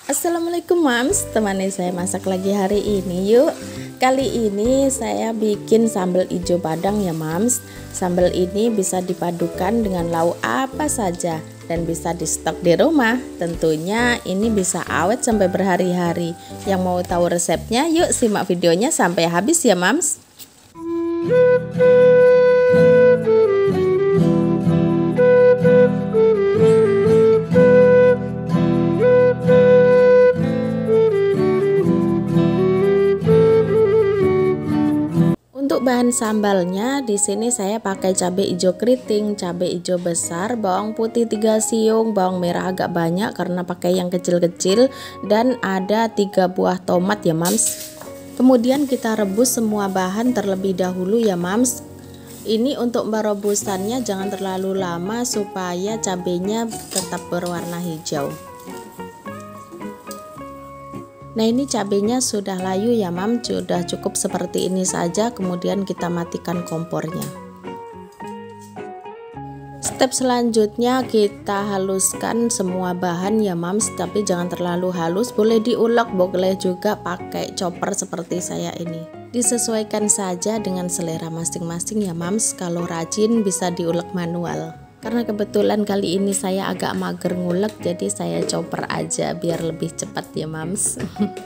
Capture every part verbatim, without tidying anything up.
Assalamualaikum mams, temani saya masak lagi hari ini yuk. Kali ini saya bikin sambal hijau padang ya mams. Sambal ini bisa dipadukan dengan lauk apa saja dan bisa di stok di rumah. Tentunya ini bisa awet sampai berhari-hari. Yang mau tahu resepnya yuk simak videonya sampai habis ya mams. Untuk bahan sambalnya di sini saya pakai cabai hijau keriting, cabai hijau besar, bawang putih tiga siung, bawang merah agak banyak karena pakai yang kecil-kecil, dan ada tiga buah tomat ya mams. Kemudian kita rebus semua bahan terlebih dahulu ya mams. Ini untuk merebusannya jangan terlalu lama supaya cabenya tetap berwarna hijau. Nah ini cabenya sudah layu ya mam, sudah cukup seperti ini saja, kemudian kita matikan kompornya. Step selanjutnya kita haluskan semua bahan ya mams, tapi jangan terlalu halus, boleh diulek, boleh juga pakai chopper seperti saya ini. Disesuaikan saja dengan selera masing-masing ya mams, kalau rajin bisa diulek manual. Karena kebetulan kali ini saya agak mager ngulek, jadi saya chopper aja biar lebih cepat ya mams.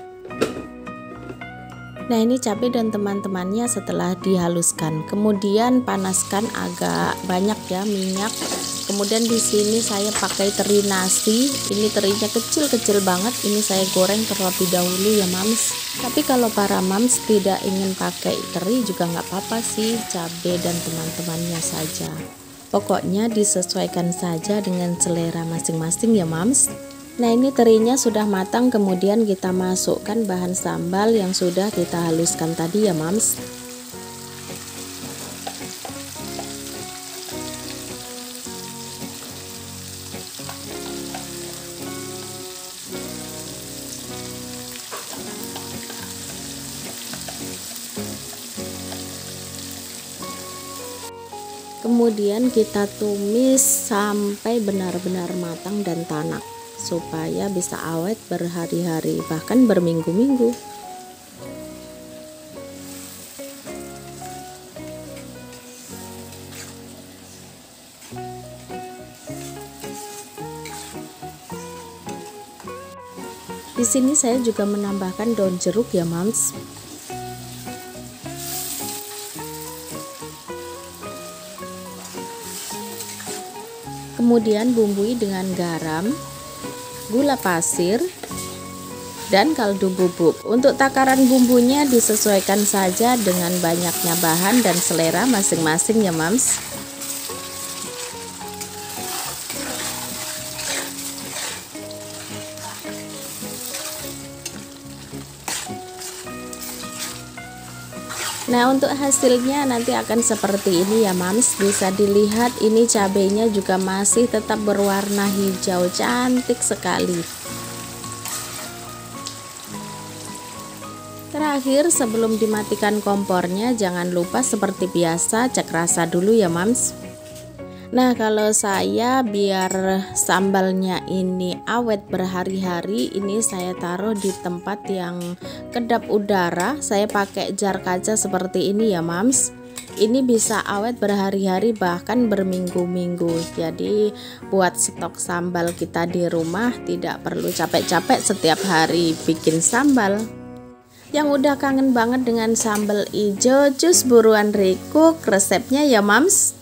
Nah ini cabai dan teman-temannya setelah dihaluskan, kemudian panaskan agak banyak ya minyak. Kemudian di sini saya pakai teri nasi, ini terinya kecil-kecil banget, ini saya goreng terlebih dahulu ya mams. Tapi kalau para mams tidak ingin pakai teri juga nggak apa-apa sih, cabai dan teman-temannya saja. Pokoknya disesuaikan saja dengan selera masing-masing ya mams. Nah ini terinya sudah matang, kemudian kita masukkan bahan sambal yang sudah kita haluskan tadi ya mams. Kemudian kita tumis sampai benar-benar matang dan tanak supaya bisa awet berhari-hari bahkan berminggu-minggu. Di sini saya juga menambahkan daun jeruk ya mams. Kemudian bumbui dengan garam, gula pasir, dan kaldu bubuk. Untuk takaran bumbunya disesuaikan saja dengan banyaknya bahan dan selera masing-masing ya mams. Nah untuk hasilnya nanti akan seperti ini ya mams. Bisa dilihat ini cabenya juga masih tetap berwarna hijau, cantik sekali. Terakhir sebelum dimatikan kompornya jangan lupa seperti biasa cek rasa dulu ya mams. Nah kalau saya biar sambalnya ini awet berhari-hari, ini saya taruh di tempat yang kedap udara. Saya pakai jar kaca seperti ini ya mams. Ini bisa awet berhari-hari bahkan berminggu-minggu. Jadi buat stok sambal kita di rumah tidak perlu capek-capek setiap hari bikin sambal. Yang udah kangen banget dengan sambal hijau, cus buruan recook resepnya ya mams.